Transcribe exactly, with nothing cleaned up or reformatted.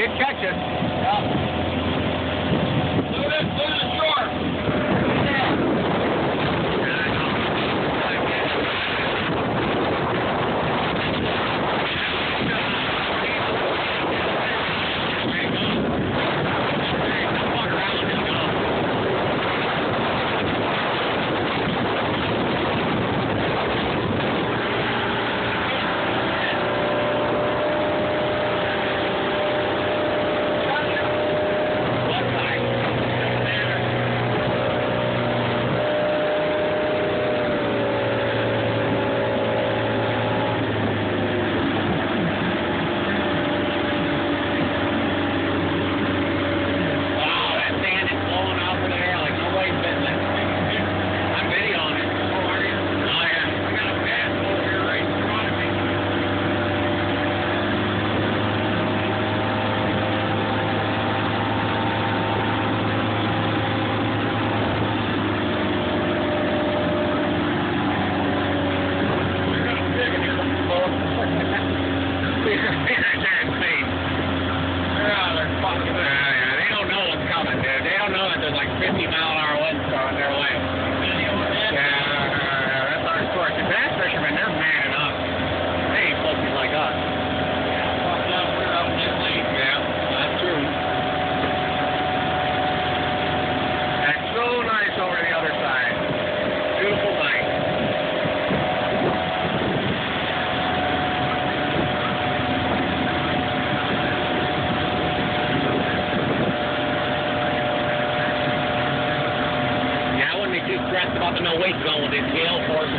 good catches. Yeah. Look at this, look at the shore. Yeah. fifty mile an hour winds going their way. Yeah, that's our sport. The bass fishermen, they're manning up. They ain't supposed to be like us. Yeah, that's true. That's so nice over the other side. Beautiful night. Stressed about the no weight zone with his tail force